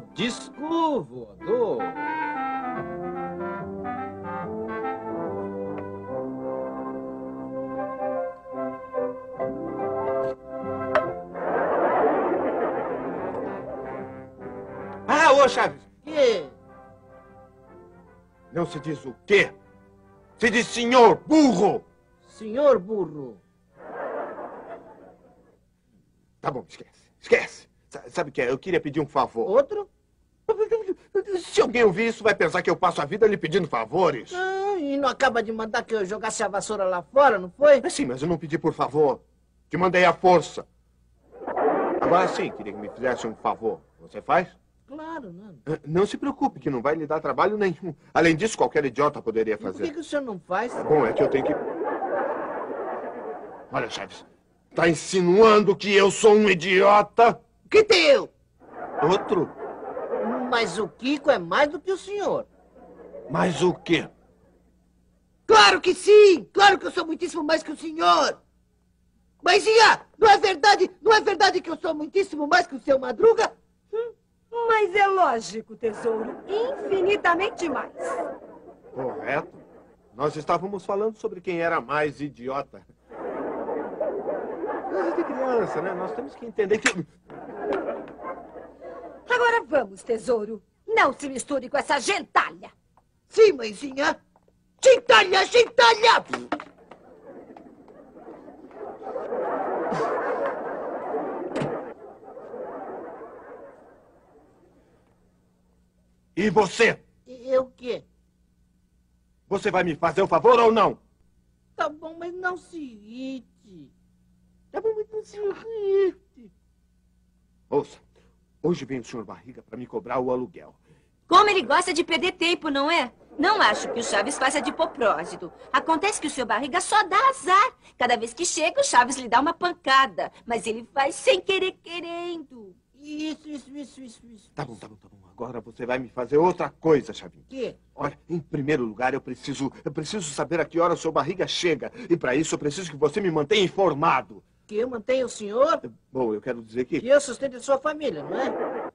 Disco voador. Ah, ô Chaves! Que? Não se diz o quê? Se diz senhor burro! Senhor burro. Tá bom, esquece. Sabe o que é? Eu queria pedir um favor. Outro? Se alguém ouvir isso, vai pensar que eu passo a vida lhe pedindo favores. Ah, e não acaba de mandar que eu jogasse a vassoura lá fora, não foi? É sim, mas eu não pedi por favor. Te mandei à força. Agora sim, queria que me fizesse um favor. Você faz? Claro, não. Não se preocupe, que não vai lhe dar trabalho nenhum. Além disso, qualquer idiota poderia E por fazer. que o senhor não faz? Bom, é que eu tenho que... Olha, Chaves, tá insinuando que eu sou um idiota? Que teu? Outro? Mas o Kiko é mais do que o senhor. Mas o quê? Claro que sim! Claro que eu sou muitíssimo mais que o senhor! Mãezinha, não é verdade que eu sou muitíssimo mais que o seu Madruga? Mas é lógico, tesouro. Infinitamente mais. Correto. Nós estávamos falando sobre quem era mais idiota. Coisa de criança, né? Nós temos que entender que... Agora vamos, tesouro. Não se misture com essa gentalha. Sim, mãezinha. Gentalha, gentalha! E você? Eu o quê? Você vai me fazer o favor ou não? Tá bom, mas não se irrite. Tá bom, mas não se irrite. Ouça, hoje vem o senhor Barriga para me cobrar o aluguel. Como ele gosta de perder tempo, não é? Não acho que o Chaves faça de propósito. Acontece que o seu Barriga só dá azar. Cada vez que chega, o Chaves lhe dá uma pancada. Mas ele faz sem querer, querendo. Isso. Tá bom. Agora você vai me fazer outra coisa, Chavinho. Que? Olha, em primeiro lugar, eu preciso saber a que hora o seu Barriga chega. E para isso, eu preciso que você me mantenha informado. Que eu mantenho o senhor? Bom, eu quero dizer Que que... eu sustento a sua família, não é?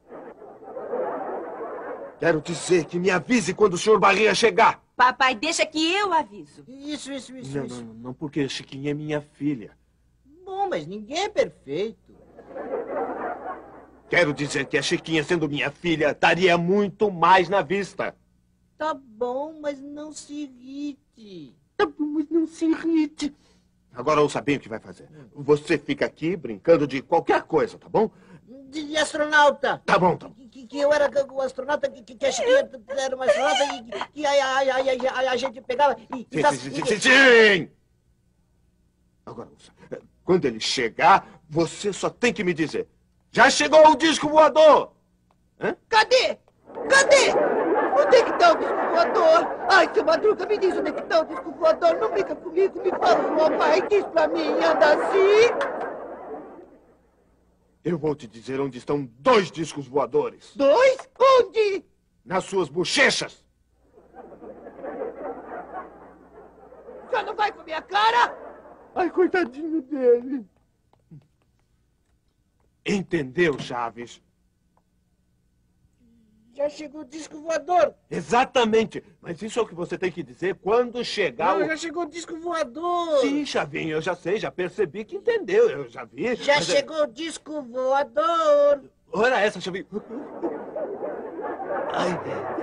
Quero dizer que me avise quando o senhor Barriga chegar. Papai, deixa que eu aviso. Isso. Não, porque Chiquinha é minha filha. Bom, mas ninguém é perfeito. Quero dizer que a Chiquinha, sendo minha filha, daria muito mais na vista. Tá bom, mas não se irrite. Agora ouça bem o que vai fazer. Você fica aqui brincando de qualquer coisa, tá bom? De astronauta. Tá bom. Que eu era o astronauta, que a Chiquinha era uma astronauta e que a gente pegava e... Sim! Agora ouça. Quando ele chegar, você só tem que me dizer: já chegou o disco voador! Hã? Cadê? Onde é que tá o disco voador? Ai, seu Madruga, me diz onde é que tá o disco voador. Não brinca comigo, me fala, pai. Diz pra mim, anda assim. Eu vou te dizer onde estão 2 discos voadores. 2? Onde? Nas suas bochechas. O senhor não vai com a minha cara? Ai, coitadinho dele. Entendeu, Chaves? Já chegou o disco voador. Exatamente. Mas isso é o que você tem que dizer quando chegar Não, o... já chegou o disco voador. Sim, Chavinho, eu já sei, já percebi que entendeu, eu já vi. Já mas chegou o disco voador. Olha essa, Chavinho. Ai.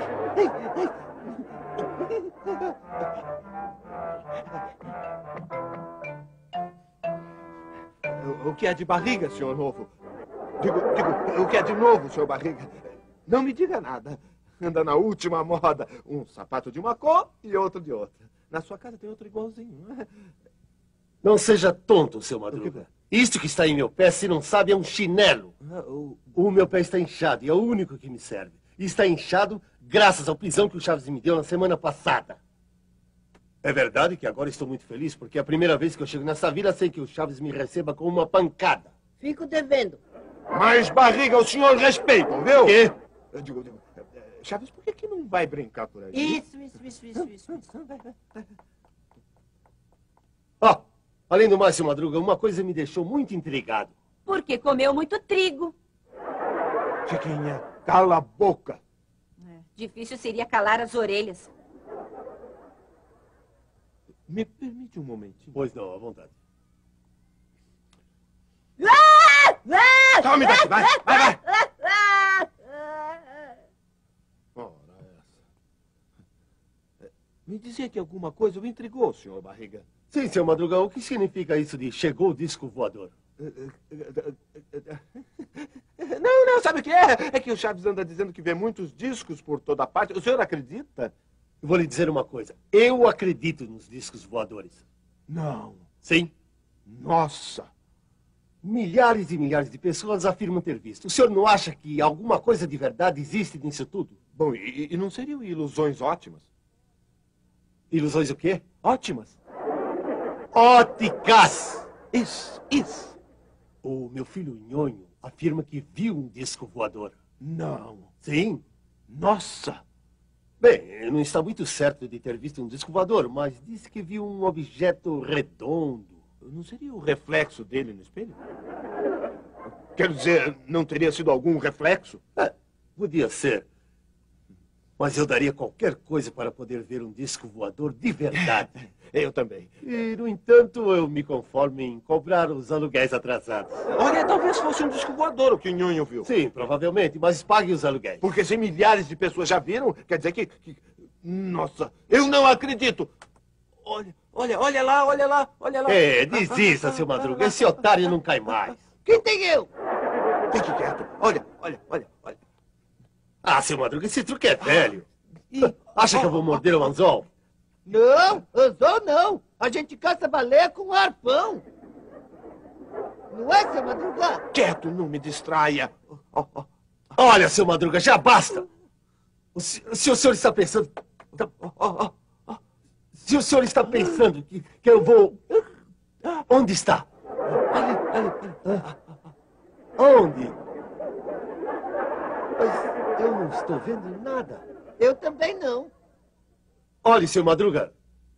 O que é de barriga, senhor novo? Digo, o que é de novo, senhor Barriga? Não me diga nada. Anda na última moda. Um sapato de uma cor e outro de outra. Na sua casa tem outro igualzinho, não é? Não seja tonto, seu Madruga. Isto que está em meu pé, se não sabe, é um chinelo. O meu pé está inchado e é o único que me serve. E está inchado graças ao pisão que o Chaves me deu na semana passada. É verdade que agora estou muito feliz, porque é a primeira vez que eu chego nessa vila sem que o Chaves me receba com uma pancada. Fico devendo. Mas Barriga, o senhor respeita, viu? Quê? Eu digo, Chaves, por que não vai brincar por aí? Isso. Ó, além do mais, seu Madruga, uma coisa me deixou muito intrigado. Porque comeu muito trigo. Chiquinha, Cala a boca. Difícil seria calar as orelhas. Me permite um momentinho? Pois não, à vontade. Tome daqui, vai, vai, vai. Ora, essa. Me dizia que alguma coisa o intrigou, senhor Barriga. Sim, seu Madruga, o que significa isso de chegou o disco voador? Não, sabe o que é? É que o Chaves anda dizendo que vê muitos discos por toda parte. O senhor acredita? Eu vou lhe dizer uma coisa. Eu acredito nos discos voadores. Não. Sim. Nossa. Milhares e milhares de pessoas afirmam ter visto. O senhor não acha que alguma coisa de verdade existe nisso tudo? Bom, e não seriam ilusões ótimas? Ilusões o quê? Ótimas. Óticas! Isso. O meu filho Nhonho afirma que viu um disco voador. Não. Sim. Nossa. Bem, ele não está muito certo de ter visto um disco voador, mas disse que viu um objeto redondo. Não seria o reflexo dele no espelho? Quero dizer, não teria sido algum reflexo? Podia ser. Mas eu daria qualquer coisa para poder ver um disco voador de verdade. Eu também. E, no entanto, eu me conformo em cobrar os aluguéis atrasados. Olha, talvez fosse um disco voador o que o Nhonho viu. Sim, provavelmente, mas pague os aluguéis. Porque se milhares de pessoas já viram, quer dizer que... Nossa, eu não acredito. Olha lá. Desista, seu Madruga. Esse otário não cai mais. Quem tem eu? Fique quieto. Olha. Ah, seu Madruga, esse truque é velho. Acha que eu vou morder o anzol? Não, anzol não. A gente caça baleia com arpão. Não é, seu Madruga? Quieto, não me distraia. Olha, seu Madruga, já basta. Se o senhor está pensando... Se o senhor está pensando que eu vou... Onde está? Onde? Mas eu não estou vendo nada. Eu também não. Olhe, seu Madruga.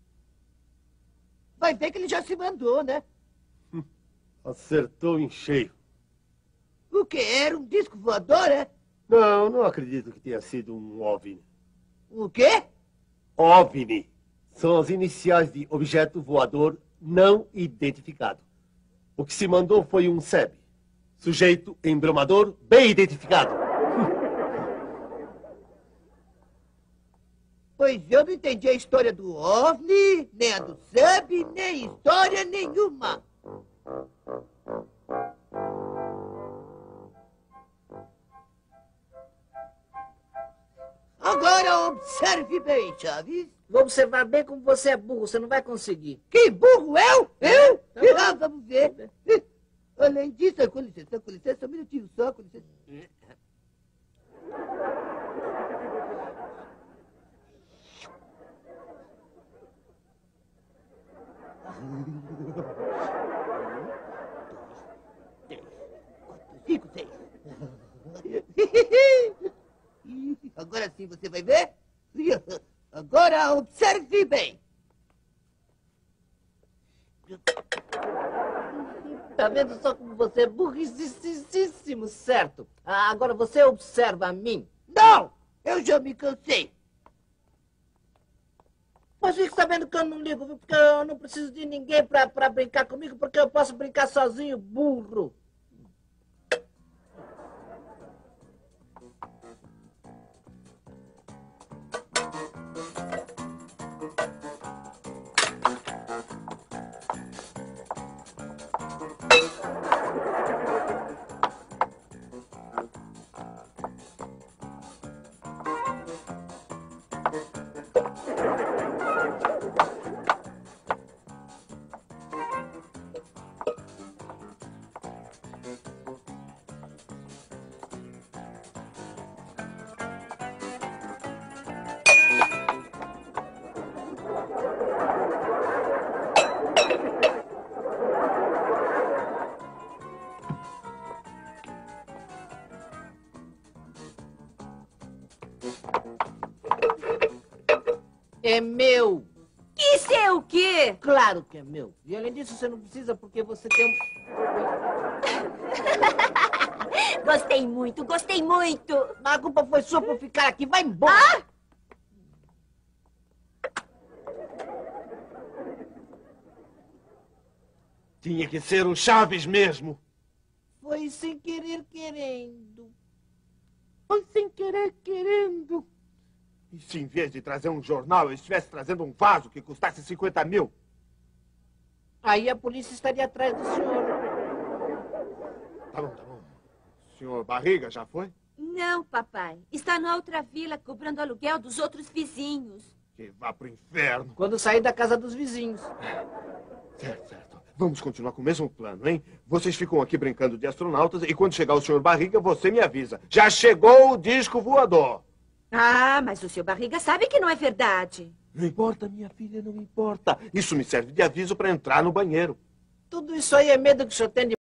Vai ver que ele já se mandou, né? Acertou em cheio. O quê? Era um disco voador, é? Não acredito que tenha sido um OVNI. O quê? OVNI. São as iniciais de objeto voador não identificado. O que se mandou foi um SEB. Sujeito embromador bem identificado. Pois eu não entendi a história do OVNI, nem a do SEB, nem história nenhuma. Agora observe bem, Chaves. Vou observar bem como você é burro, você não vai conseguir. Que burro, eu? Eu? Tá bom. Vamos ver. Além disso, com licença, um minutinho só, com licença. Cinco, seis. Agora sim você vai ver? Agora observe bem. Tá vendo só como você é burricíssimo, certo? Agora você observa a mim. Não! Eu já me cansei. Mas fique sabendo que eu não ligo, viu? Porque eu não preciso de ninguém pra brincar comigo, porque eu posso brincar sozinho, burro. É meu. Isso é o quê? Claro que é meu. E além disso, você não precisa porque você tem um... Gostei muito, gostei muito. Mas a culpa foi sua por ficar aqui. Vai embora. Tinha que ser o Chaves mesmo. Foi sem querer querendo. Foi sem querer querendo. E se em vez de trazer um jornal, eu estivesse trazendo um vaso que custasse 50 mil? Aí a polícia estaria atrás do senhor. Tá bom, tá bom. Senhor Barriga já foi? Não, papai. Está na outra vila cobrando aluguel dos outros vizinhos. Que vá pro inferno. Quando sair da casa dos vizinhos. Certo, certo. Vamos continuar com o mesmo plano, hein? Vocês ficam aqui brincando de astronautas e quando chegar o senhor Barriga, você me avisa. Já chegou o disco voador. Ah, mas o seu Barriga sabe que não é verdade. Não importa, minha filha, não importa. Isso me serve de aviso para entrar no banheiro. Tudo isso aí é medo que o senhor tem de